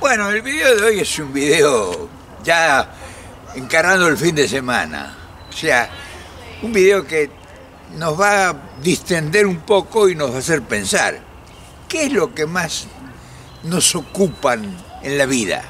Bueno, el video de hoy es un video ya encarando el fin de semana. O sea, un video que nos va a distender un poco y nos va a hacer pensar. ¿Qué es lo que más nos ocupan en la vida?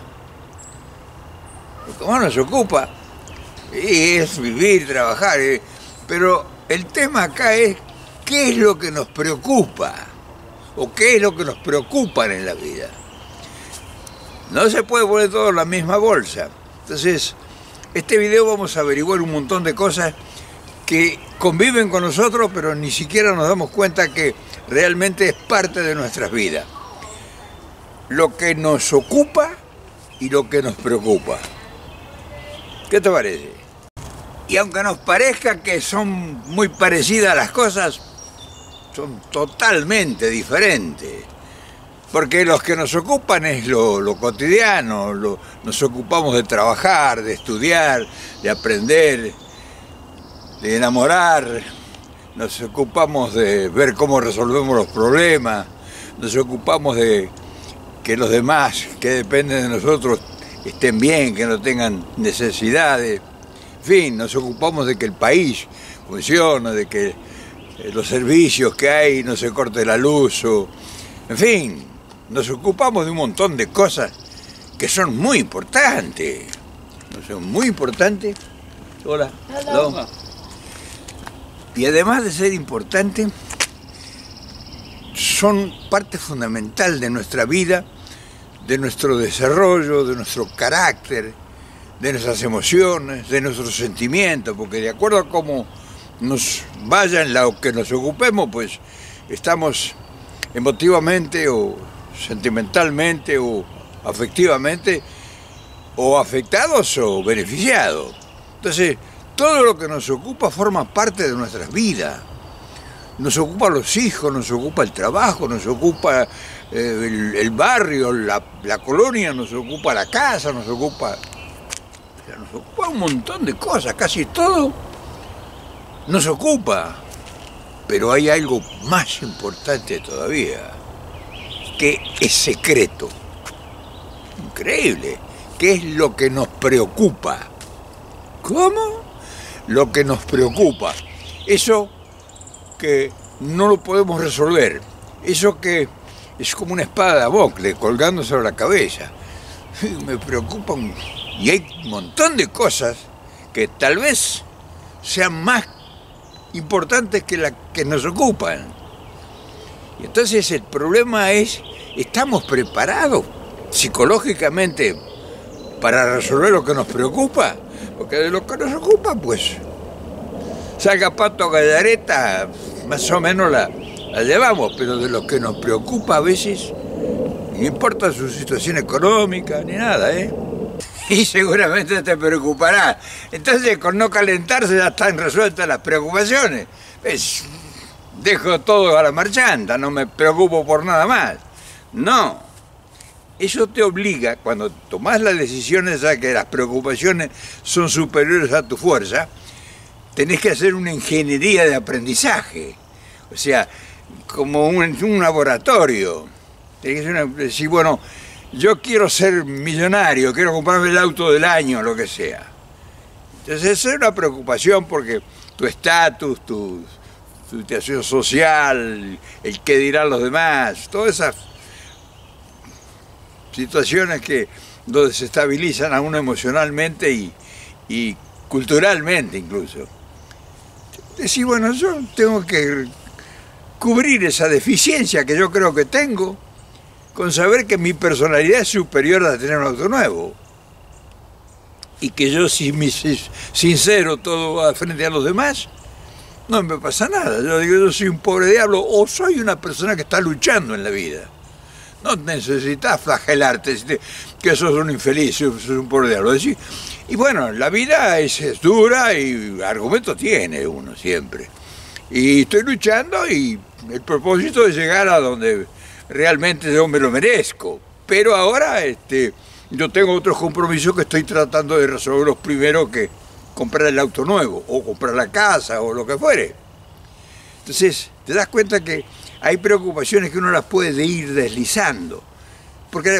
Lo que más nos ocupa es vivir, trabajar. Pero el tema acá es qué es lo que nos preocupa o qué es lo que nos preocupa en la vida. No se puede poner todo en la misma bolsa. Entonces, este video vamos a averiguar un montón de cosas que conviven con nosotros, pero ni siquiera nos damos cuenta que realmente es parte de nuestras vidas. Lo que nos ocupa y lo que nos preocupa. ¿Qué te parece? Y aunque nos parezca que son muy parecidas las cosas, son totalmente diferentes. Porque los que nos ocupan es lo cotidiano, nos ocupamos de trabajar, de estudiar, de aprender, de enamorar, nos ocupamos de ver cómo resolvemos los problemas, nos ocupamos de que los demás que dependen de nosotros estén bien, que no tengan necesidades. En fin, nos ocupamos de que el país funcione, de que los servicios que hay no se corte la luz, en fin. Nos ocupamos de un montón de cosas que son muy importantes. Son muy importantes. Hola. Hola. Y además de ser importantes, son parte fundamental de nuestra vida, de nuestro desarrollo, de nuestro carácter, de nuestras emociones, de nuestros sentimientos, porque de acuerdo a cómo nos vaya en lo que nos ocupemos, pues estamos emotivamente o sentimentalmente o afectivamente o afectados o beneficiados. Entonces, todo lo que nos ocupa forma parte de nuestras vidas. Nos ocupa los hijos, nos ocupa el trabajo, nos ocupa el barrio, la colonia, nos ocupa la casa, nos ocupa un montón de cosas, casi todo nos ocupa. Pero hay algo más importante todavía, que es secreto. Increíble. ¿Qué es lo que nos preocupa? ¿Cómo? Lo que nos preocupa. Eso que no lo podemos resolver. Eso que es como una espada de Damocles colgando sobre la cabeza. Me preocupan. Y hay un montón de cosas que tal vez sean más importantes que las que nos ocupan. Y entonces el problema es, ¿estamos preparados psicológicamente para resolver lo que nos preocupa? Porque de lo que nos ocupa, pues, salga pato gallareta, más o menos la llevamos, pero de lo que nos preocupa a veces, no importa su situación económica ni nada, Y seguramente te preocupará. Entonces, con no calentarse ya están resueltas las preocupaciones. Dejo todo a la marchanta, no me preocupo por nada más. No. Eso te obliga, cuando tomás las decisiones ya que las preocupaciones son superiores a tu fuerza, tenés que hacer una ingeniería de aprendizaje. O sea, como un laboratorio. Tenés que decir, bueno, yo quiero ser millonario, quiero comprarme el auto del año, lo que sea. Entonces, esa es una preocupación porque tu estatus, tu situación social, el qué dirán los demás, todas esas situaciones que lo desestabilizan a uno emocionalmente y culturalmente incluso. Decir, bueno, yo tengo que cubrir esa deficiencia que yo creo que tengo con saber que mi personalidad es superior a tener un auto nuevo. Y que yo, si me sincero todo va frente a los demás, no me pasa nada. Yo digo, yo soy un pobre diablo o soy una persona que está luchando en la vida. No necesitas flagelarte, que sos un infeliz, sos un pobre diablo. Y bueno, la vida es dura y argumentos tiene uno siempre. Y estoy luchando y el propósito es llegar a donde realmente yo me lo merezco. Pero ahora yo tengo otros compromisos que estoy tratando de resolverlos primero que comprar el auto nuevo o comprar la casa o lo que fuere. Entonces, te das cuenta que hay preocupaciones que uno las puede ir deslizando, porque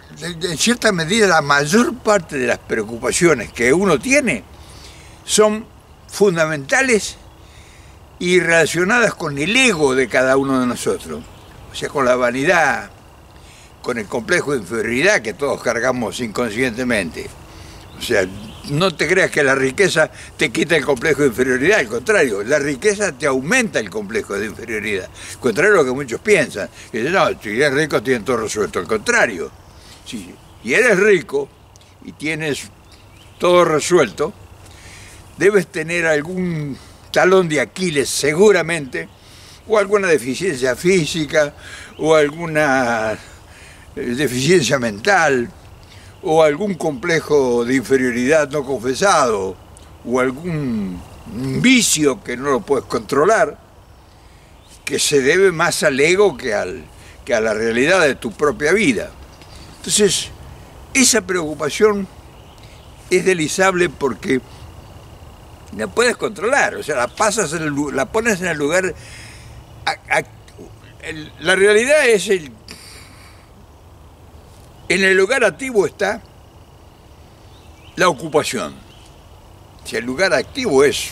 en cierta medida la mayor parte de las preocupaciones que uno tiene son fundamentales y relacionadas con el ego de cada uno de nosotros, o sea, con la vanidad, con el complejo de inferioridad que todos cargamos inconscientemente. O sea, no te creas que la riqueza te quita el complejo de inferioridad, al contrario, la riqueza te aumenta el complejo de inferioridad, contrario a lo que muchos piensan, que dicen, no, si eres rico tienes todo resuelto, al contrario, si eres rico y tienes todo resuelto, debes tener algún talón de Aquiles seguramente, o alguna deficiencia física, o alguna deficiencia mental, o algún complejo de inferioridad no confesado, o algún vicio que no lo puedes controlar, que se debe más al ego que a la realidad de tu propia vida. Entonces, esa preocupación es deslizable porque la puedes controlar, o sea, la pones en el lugar. La realidad es en el lugar activo está la ocupación. Si el lugar activo es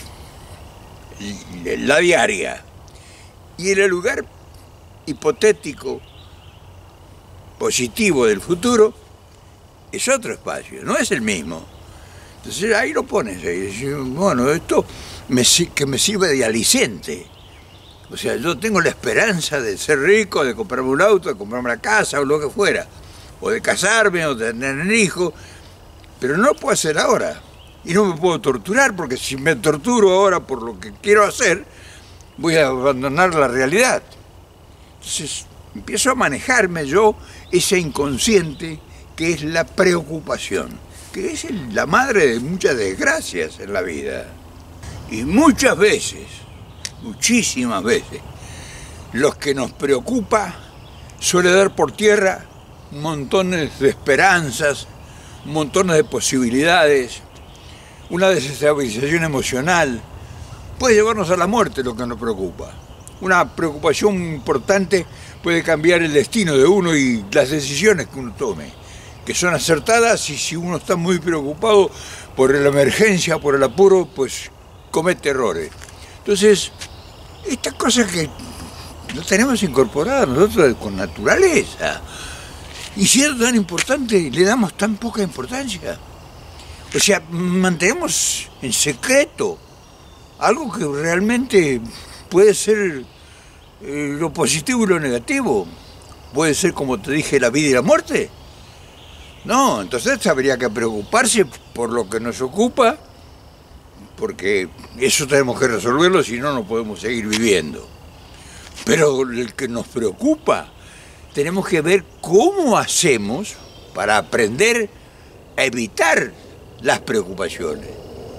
la diaria, y en el lugar hipotético, positivo del futuro, es otro espacio, no es el mismo. Entonces ahí lo pones, ahí dices, bueno, esto que me sirve de aliciente. O sea, yo tengo la esperanza de ser rico, de comprarme un auto, de comprarme una casa o lo que fuera, o de casarme o de tener un hijo, pero no lo puedo hacer ahora. Y no me puedo torturar, porque si me torturo ahora por lo que quiero hacer, voy a abandonar la realidad. Entonces empiezo a manejarme yo ese inconsciente que es la preocupación, que es la madre de muchas desgracias en la vida. Y muchas veces, muchísimas veces, lo que nos preocupa suele dar por tierra montones de esperanzas, montones de posibilidades, una desestabilización emocional. Puede llevarnos a la muerte lo que nos preocupa. Una preocupación importante puede cambiar el destino de uno y las decisiones que uno tome, que son acertadas, y si uno está muy preocupado por la emergencia, por el apuro, pues comete errores. Entonces, estas cosas que no tenemos incorporadas nosotros con naturaleza, y siendo tan importante, le damos tan poca importancia. O sea, mantenemos en secreto algo que realmente puede ser lo positivo y lo negativo. Puede ser, como te dije, la vida y la muerte. No, entonces habría que preocuparse por lo que nos ocupa, porque eso tenemos que resolverlo, si no, no podemos seguir viviendo. Pero el que nos preocupa, tenemos que ver cómo hacemos para aprender a evitar las preocupaciones.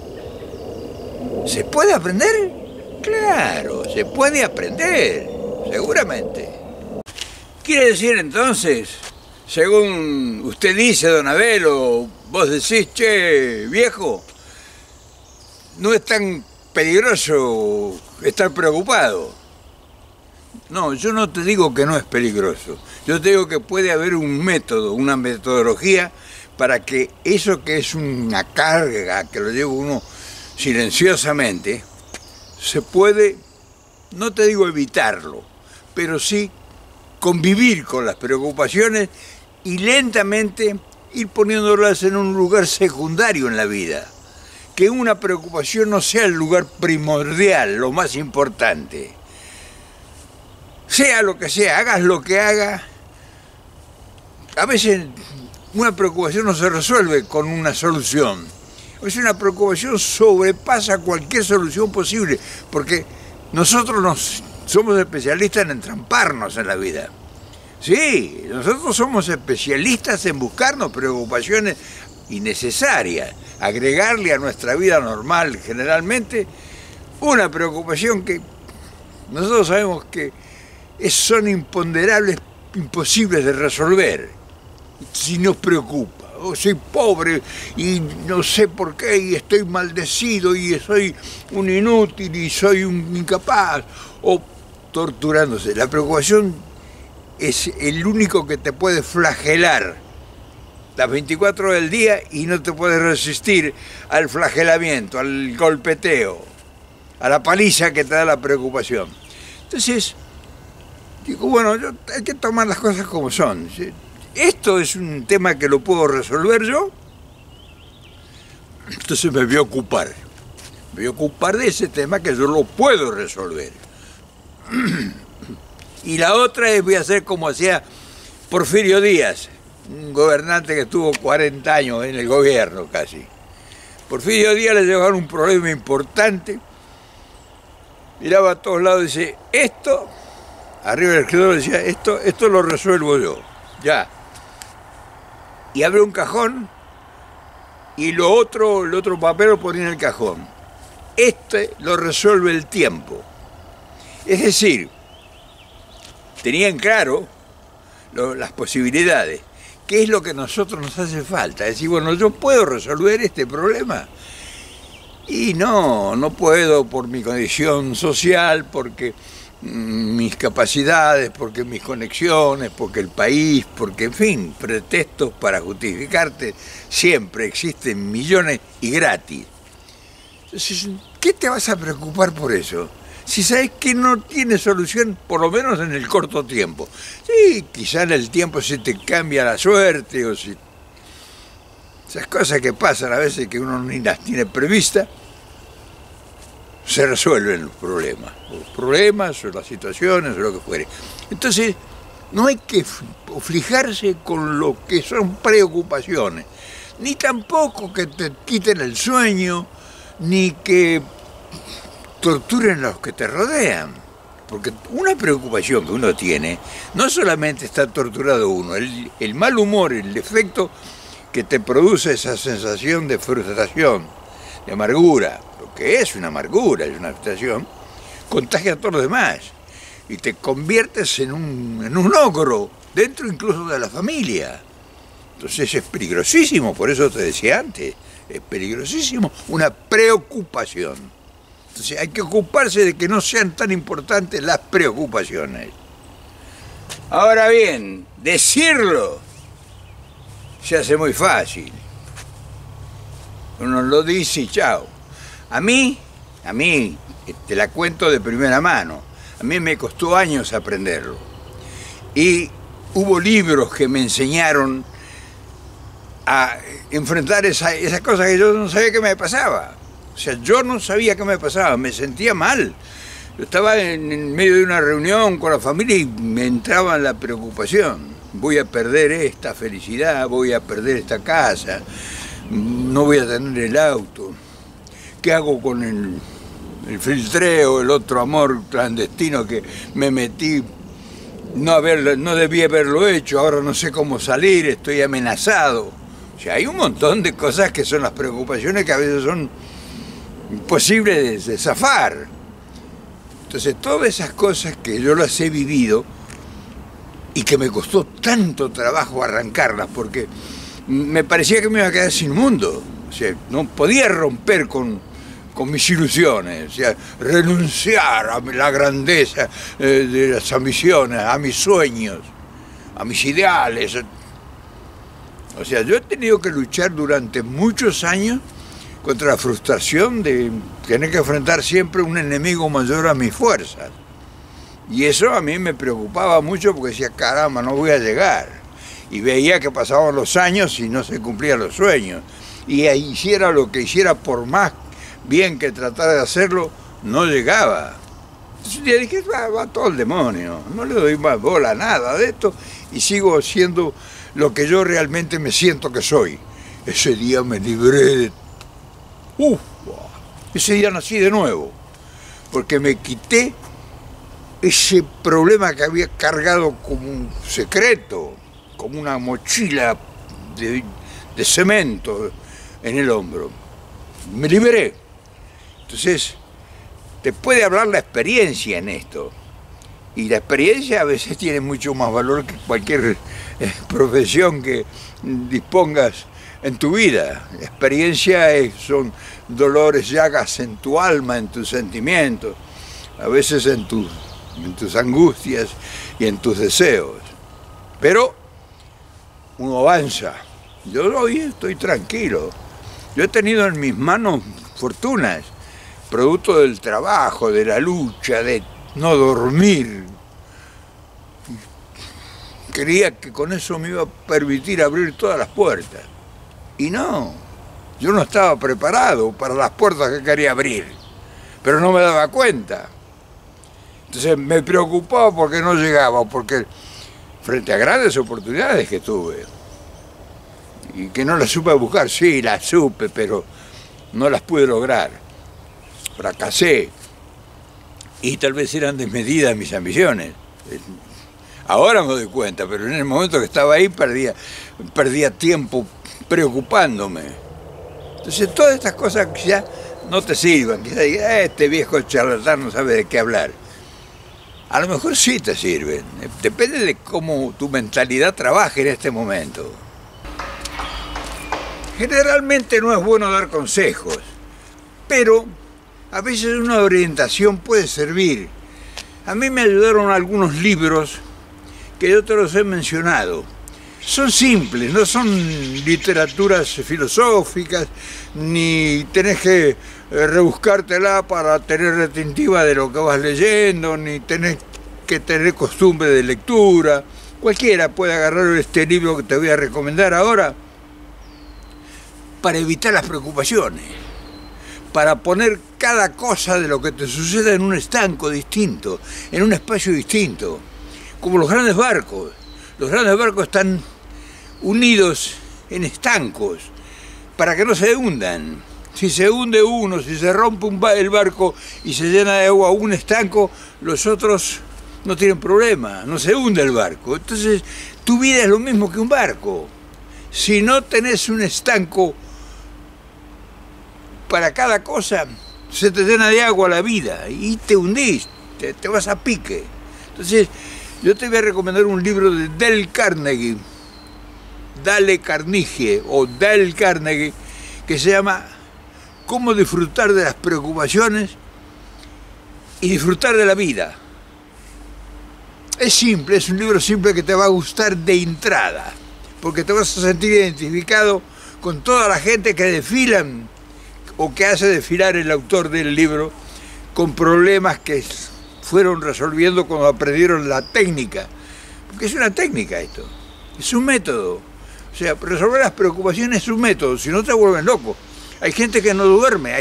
¿Se puede aprender? Claro, se puede aprender, seguramente. Quiere decir entonces, según usted dice, don Abel, o vos decís, che, viejo, no es tan peligroso estar preocupado. No, yo no te digo que no es peligroso. Yo te digo que puede haber un método, una metodología para que eso que es una carga, que lo lleva uno silenciosamente, se puede, no te digo evitarlo, pero sí convivir con las preocupaciones y lentamente ir poniéndolas en un lugar secundario en la vida. Que una preocupación no sea el lugar primordial, lo más importante. Sea lo que sea, hagas lo que hagas, a veces una preocupación no se resuelve con una solución. A veces una preocupación sobrepasa cualquier solución posible, porque nosotros somos especialistas en entramparnos en la vida. Sí, nosotros somos especialistas en buscarnos preocupaciones innecesarias, agregarle a nuestra vida normal generalmente una preocupación que nosotros sabemos que son imponderables, imposibles de resolver, si nos preocupa. O soy pobre y no sé por qué, y estoy maldecido, y soy un inútil, y soy un incapaz, o torturándose. La preocupación es el único que te puede flagelar las 24 horas del día y no te puedes resistir al flagelamiento, al golpeteo, a la paliza que te da la preocupación. Entonces, digo, bueno, hay que tomar las cosas como son. Esto es un tema que lo puedo resolver yo, entonces me voy a ocupar. Me voy a ocupar de ese tema que yo lo puedo resolver. Y la otra es, voy a hacer como hacía Porfirio Díaz, un gobernante que estuvo 40 años en el gobierno casi. Porfirio Díaz le llevaron un problema importante, miraba a todos lados y dice, esto, arriba del escritorio decía, esto lo resuelvo yo, ya. Y abre un cajón y el otro papel lo ponía en el cajón. Este lo resuelve el tiempo. Es decir, tenían claro las posibilidades. ¿Qué es lo que a nosotros nos hace falta? Es decir, bueno, yo puedo resolver este problema. Y no puedo por mi condición social, porque mis capacidades, porque mis conexiones, porque el país, porque, en fin, pretextos para justificarte siempre existen millones y gratis. Entonces, ¿qué te vas a preocupar por eso? Si sabes que no tiene solución, por lo menos en el corto tiempo. Sí, quizá en el tiempo se te cambia la suerte, o si... Esas cosas que pasan a veces que uno ni las tiene previstas, se resuelven los problemas o las situaciones o lo que fuere. Entonces, no hay que fijarse con lo que son preocupaciones, ni tampoco que te quiten el sueño, ni que torturen a los que te rodean. Porque una preocupación que uno tiene, no solamente está torturado uno, el mal humor, el efecto que te produce esa sensación de frustración, de amargura, lo que es una amargura, es una frustración, contagia a todos los demás y te conviertes en un ogro, dentro incluso de la familia. Entonces es peligrosísimo, por eso te decía antes, es peligrosísimo una preocupación. Entonces hay que ocuparse de que no sean tan importantes las preocupaciones. Ahora bien, decirlo se hace muy fácil. Uno lo dice y chao. A mí, te la cuento de primera mano, a mí me costó años aprenderlo. Y hubo libros que me enseñaron a enfrentar esas cosas que yo no sabía que me pasaba. O sea, yo no sabía qué me pasaba, me sentía mal. Yo estaba en medio de una reunión con la familia y me entraba la preocupación. Voy a perder esta felicidad, voy a perder esta casa, no voy a tener el auto. ¿Qué hago con el filtreo, el otro amor clandestino que me metí? No debí haberlo hecho, ahora no sé cómo salir, estoy amenazado. O sea, hay un montón de cosas que son las preocupaciones que a veces son imposibles de zafar. Entonces, todas esas cosas que yo las he vivido y que me costó tanto trabajo arrancarlas, porque me parecía que me iba a quedar sin mundo. O sea, no podía romper con mis ilusiones, o sea, renunciar a la grandeza de las ambiciones, a mis sueños, a mis ideales. O sea, yo he tenido que luchar durante muchos años contra la frustración de tener que enfrentar siempre un enemigo mayor a mis fuerzas. Y eso a mí me preocupaba mucho porque decía, caramba, no voy a llegar. Y veía que pasaban los años y no se cumplían los sueños. Y hiciera lo que hiciera, por más bien que tratara de hacerlo, no llegaba. Entonces un día dije, va todo el demonio, no le doy más bola a nada de esto y sigo siendo lo que yo realmente me siento que soy. Ese día me libré de... ese día nací de nuevo, porque me quité ese problema que había cargado como un secreto, como una mochila de cemento en el hombro. Me liberé. Entonces, te puede hablar la experiencia en esto. Y la experiencia a veces tiene mucho más valor que cualquier profesión que dispongas en tu vida. La experiencia son dolores, llagas en tu alma, en tus sentimientos, a veces en tus angustias y en tus deseos. Pero uno avanza Yo hoy estoy tranquilo. Yo he tenido en mis manos fortunas, producto del trabajo, de la lucha, de no dormir. Creía que con eso me iba a permitir abrir todas las puertas. Y no, yo no estaba preparado para las puertas que quería abrir, pero no me daba cuenta. Entonces me preocupaba porque no llegaba, porque frente a grandes oportunidades que tuve, y que no las supe buscar, sí, las supe, pero no las pude lograr. Fracasé, y tal vez eran desmedidas mis ambiciones. Ahora me doy cuenta, pero en el momento que estaba ahí perdía tiempo preocupándome. Entonces todas estas cosas ya no te sirvan, quizás digas, este viejo charlatán no sabe de qué hablar. A lo mejor sí te sirven, depende de cómo tu mentalidad trabaje en este momento. Generalmente no es bueno dar consejos, pero a veces una orientación puede servir. A mí me ayudaron algunos libros que yo te los he mencionado. Son simples, no son literaturas filosóficas, ni tenés que rebuscártela para tener retentiva de lo que vas leyendo, ni tenés que tener costumbre de lectura. Cualquiera puede agarrar este libro que te voy a recomendar ahora para evitar las preocupaciones, para poner cada cosa de lo que te suceda en un estanco distinto, en un espacio distinto, como los grandes barcos. Los grandes barcos están unidos en estancos para que no se hundan. Si se hunde uno, si se rompe el barco y se llena de agua un estanco, los otros no tienen problema, no se hunde el barco. Entonces, tu vida es lo mismo que un barco. Si no tenés un estanco para cada cosa, se te llena de agua la vida y te hundís, te vas a pique. Entonces, yo te voy a recomendar un libro de Dale Carnegie, que se llama Cómo disfrutar de las preocupaciones y disfrutar de la vida. Es simple, es un libro simple que te va a gustar de entrada, porque te vas a sentir identificado con toda la gente que desfilan o que hace desfilar el autor del libro con problemas que fueron resolviendo cuando aprendieron la técnica. Porque es una técnica esto, es un método. O sea, resolver las preocupaciones es un método, si no te vuelven loco. Hay gente que no duerme,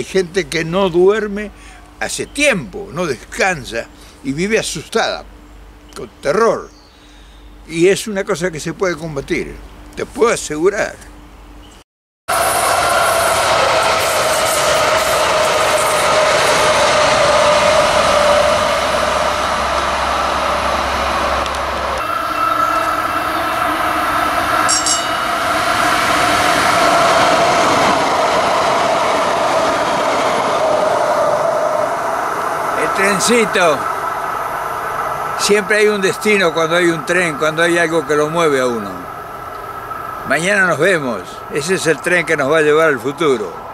hace tiempo, no descansa y vive asustada, con terror. Y es una cosa que se puede combatir, te puedo asegurar. Trencito. Siempre hay un destino cuando hay un tren, cuando hay algo que lo mueve a uno. Mañana nos vemos. Ese es el tren que nos va a llevar al futuro.